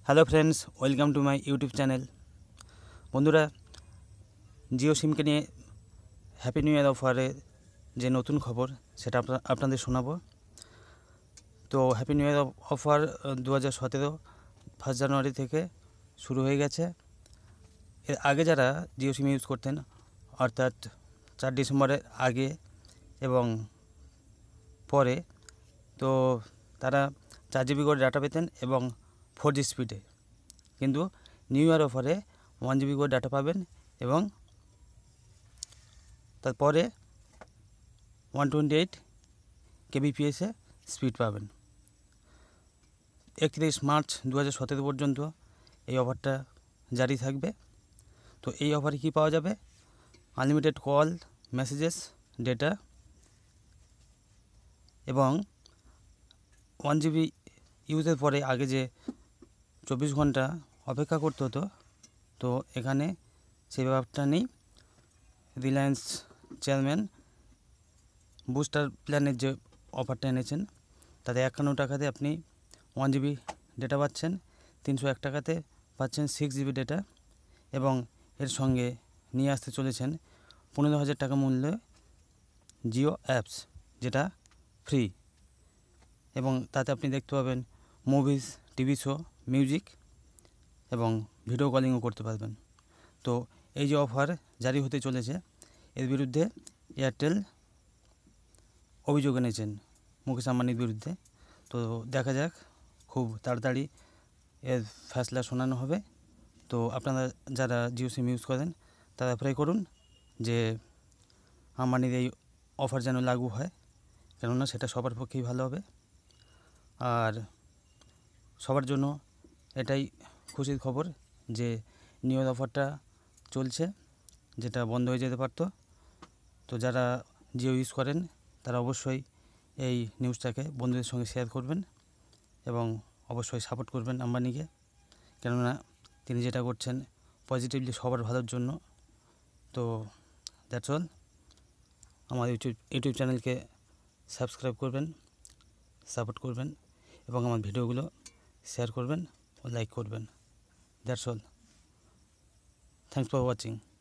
Hello friends, welcome to my YouTube channel. বন্ধুরা, জিও সিমকে নিয়ে happy new ইয়ার অফারে যে নতুন খবর সেটা আপনাদের শোনাবো। তো হ্যাপি নিউ ইয়ার অফার 2017 1 জানুয়ারি থেকে শুরু হয়ে গেছে। এর আগে যারা জিও সিম ইউজ করতেন, অর্থাৎ 4 ডিসেম্বরের আগে এবং পরে, তো তারা 4 জিবি করে ডাটা পেতেন এবং 4G স্পিডে। কিন্তু নিউ ইয়ার অফারে 1 জিবি করে ডাটা পাবেন এবং তারপরে 128 kbps স্পিড পাবেন। 31 মার্চ 2017 পর্যন্ত এই অফারটা জারি থাকবে। তো এই অফারে কী পাওয়া যাবে? আনলিমিটেড কল, মেসেজেস, ডেটা এবং 1 জিবি ইউজের পরে আগে যে 24 ঘন্টা অপেক্ষা করতে হতো, তো এখানে সেই ব্যাপারটা নেই। রিলায়েন্স চেয়ারম্যান বুস্টার প্ল্যানের যে অফারটা এনেছেন, তাতে 51 টাকাতে আপনি 1 জিবি ডেটা পাচ্ছেন, 301 টাকাতে পাচ্ছেন 6 জিবি ডেটা এবং এর সঙ্গে নিয়ে আসতে চলেছেন 15,000 টাকা মূল্যে জিও অ্যাপস, যেটা ফ্রি, এবং তাতে আপনি দেখতে পাবেন মুভিজ, টিভি শো, মিউজিক এবং ভিডিও কলিংও করতে পারবেন। তো এই যে অফার জারি হতে চলেছে, এর বিরুদ্ধে এয়ারটেল অভিযোগ এনেছেন মুকেশ আম্বানির বিরুদ্ধে। তো দেখা যাক, খুব তাড়াতাড়ি এর ফ্যাসলা শোনানো হবে। তো আপনারা যারা জিও সিম ইউজ করেন তারা প্রে করুন যে আম্বানির এই অফার যেন লাগু হয়, কেননা সেটা সবার পক্ষেই ভালো হবে। আর সবার জন্য এটাই খুশির খবর যে নিউ ইয়ার অফারটা চলছে, যেটা বন্ধ হয়ে যেতে পারত। তো যারা জিও ইউজ করেন তারা অবশ্যই এই নিউজটাকে বন্ধুদের সঙ্গে শেয়ার করবেন এবং অবশ্যই সাপোর্ট করবেন আম্বানিকে, কেননা তিনি যেটা করছেন পজিটিভলি সবার ভালোর জন্য। তো দ্যাটস অল। আমার ইউটিউব চ্যানেলকে সাবস্ক্রাইব করবেন, সাপোর্ট করবেন এবং আমার ভিডিওগুলো শেয়ার করবেন ও লাইক করবেন। That's all. Thanks for watching.